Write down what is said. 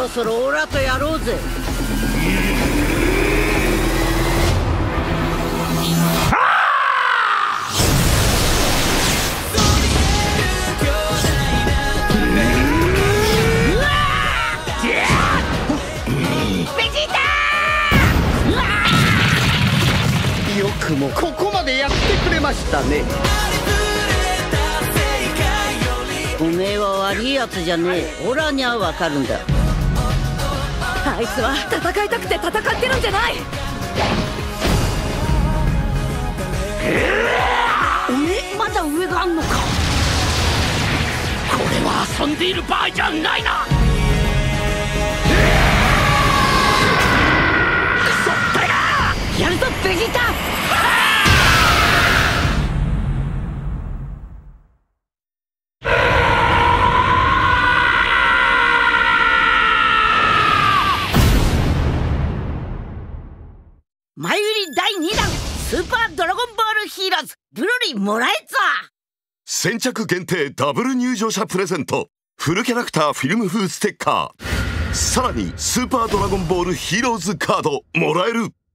ろそろオラとやろうぜ。よくもここまでやってくれましたね。おめえは悪いやつじゃねえ。オラにはわかるんだ。 あいつは戦いたくて戦ってるんじゃない。 おめえまだ上があんのか。これは遊んでいる場合じゃないな。そっぱりやるぞベジータ。前売り第2弾スーパードラゴンボールヒーローズブロリーもらえっぞ。 先着限定ダブル入場者プレゼント、フルキャラクターフィルム風ステッカー、さらにスーパードラゴンボールヒーローズカードもらえる。